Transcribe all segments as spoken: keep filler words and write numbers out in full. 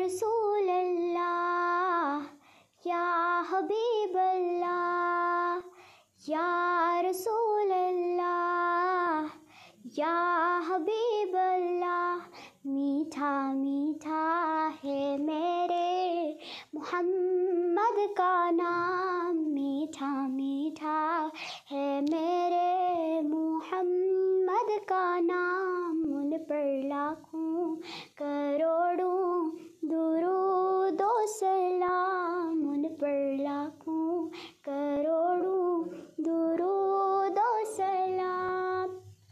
رسول اللہ یا حبیب اللہ یا رسول اللہ یا حبیب اللہ. میٹھا میٹھا ہے میرے محمد کا نام، میٹھا میٹھا ہے میرے محمد کا نام. ان پر لاکھوں کروڑوں درود و سلام، ان پر لاکھوں کروڑوں درود و سلام.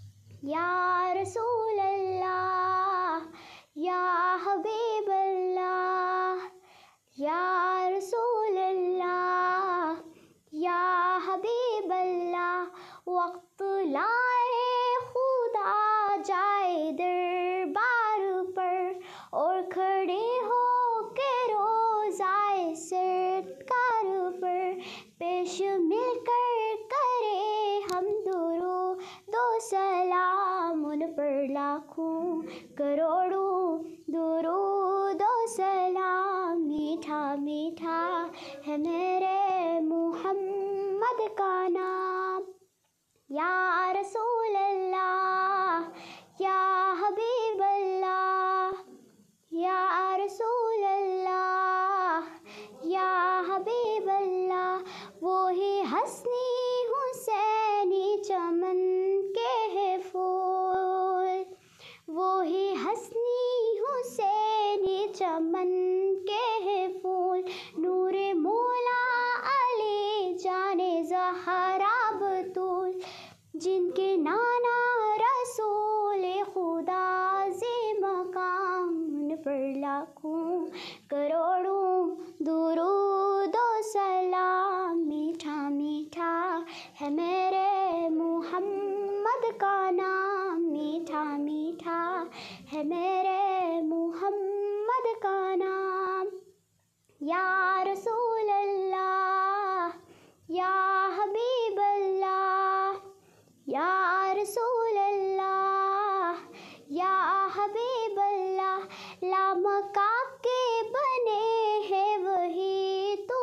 یا رسول اللہ یا حبیب اللہ یا رسول اللہ یا حبیب اللہ. وقت لائے خدا جائے دربار پر، اور کھڑے ہو کے روزائے سرکار پر، پیش مل کر کرے ہم درود و سلام. ان پر لاکھوں کروڑوں درود و سلام. میٹھا میٹھا ہے میرے محمد کا نام. یا رسول اللہ یا حبیب اللہ یا رسول اللہ یا حبیب اللہ. وہی حسنی حسینی چمن کے ہے پھول، وہی حسنی حسینی چمن کے ہے پھول. نور مولا علی جان زہرا بطول، جن کے نانا رسول خدا ذی مقام. ان پر لاکھوں کروڑوں درود و سلام. میٹھا میٹھا ہے میرے محمد کا نام، میٹھا میٹھا ہے میرے محمد کا نام. یا رسول اللہ یا حبیب اللہ یا رسول اللہ یا حبیب اللہ. لامکا کے بنے ہیں وہی تو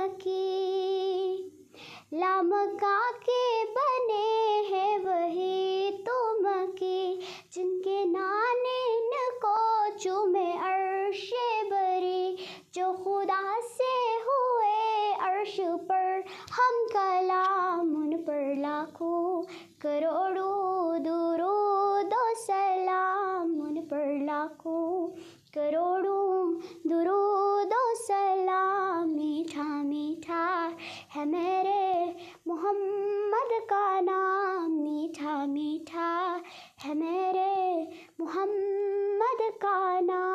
مکی، لامکا کے بنے ہیں وہی تو مکی. جن کے نانین کو چومے عرش بری، جو خدا سے ہوئے عرش پر ہم کلام. ان پر لاکھوں کروڑوں درود و سلام، ان پر لاکھوں کروڑوں درود و سلام. میٹھا میٹھا ہے میرے محمد کا نام، میٹھا میٹھا ہے میرے محمد کا نام.